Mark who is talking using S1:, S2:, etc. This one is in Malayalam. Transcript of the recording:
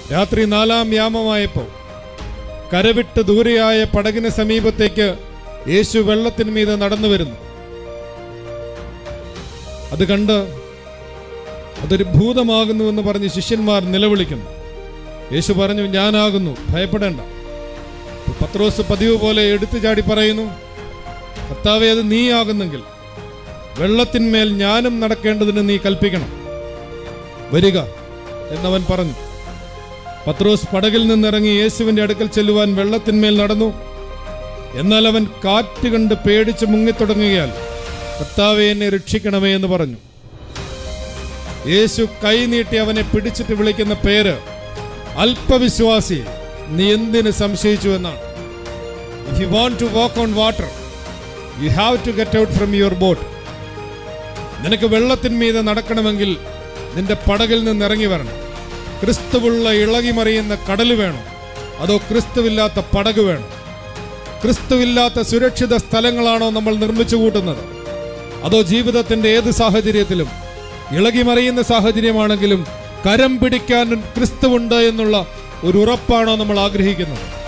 S1: രാത്രി 4-ാം യാമമായപ്പോൾ കരവിട്ട് ദൂരെയായ പടകിന് സമീപത്തേക്ക് യേശു വെള്ളത്തിന് മീതെ നടന്നു വരുന്നു. അത് കണ്ട് അതൊരു ഭൂതമാകുന്നുവെന്ന് പറഞ്ഞ് ശിഷ്യന്മാർ നിലവിളിക്കുന്നു. യേശു പറഞ്ഞു, ഞാനാകുന്നു, ഭയപ്പെടേണ്ട. പത്രോസ് പതിവ് പോലെ എടുത്തു ചാടി പറയുന്നു, കർത്താവേ, അത് നീ ആകുന്നെങ്കിൽ വെള്ളത്തിന്മേൽ ഞാനും നടക്കേണ്ടതിന് നീ കൽപ്പിക്കണം, വരിക എന്നവൻ പറഞ്ഞു. പത്രോസ് പടകിൽ നിന്നിറങ്ങി യേശുവിന്റെ അടുക്കൽ ചെല്ലുവാൻ വെള്ളത്തിന്മേൽ നടന്നു. എന്നാൽ അവൻ കാറ്റ് കണ്ട് പേടിച്ച് മുങ്ങിത്തുടങ്ങുകയാൽ, കർത്താവേ, എന്നെ രക്ഷിക്കണമേ എന്ന് പറഞ്ഞു. യേശു കൈ നീട്ടി അവനെ പിടിച്ചിട്ട് വിളിക്കുന്ന പേര്, അല്പവിശ്വാസി, നീ എന്തിന് സംശയിച്ചു എന്നാണ്. If you want to walk on water, you have to get out from your boat. നിനക്ക് വെള്ളത്തിന്മീതെ നടക്കണമെങ്കിൽ നിന്റെ പടകിൽ നിന്ന് ഇറങ്ങി വരണം. ക്രിസ്തുവുള്ള ഇളകി മറിയുന്ന കടൽ വേണം, അതോ ക്രിസ്തുവില്ലാത്ത പടക് വേണം? ക്രിസ്തുവില്ലാത്ത സുരക്ഷിത സ്ഥലങ്ങളാണോ നമ്മൾ നിർമ്മിച്ചു കൂട്ടുന്നത്, അതോ ജീവിതത്തിന്റെ ഏത് സാഹചര്യത്തിലും ഇളകി മറിയുന്ന സാഹചര്യമാണെങ്കിലും കരം പിടിക്കാൻ ക്രിസ്തുവുണ്ട് എന്നുള്ള ഒരു ഉറപ്പാണോ നമ്മൾ ആഗ്രഹിക്കുന്നത്?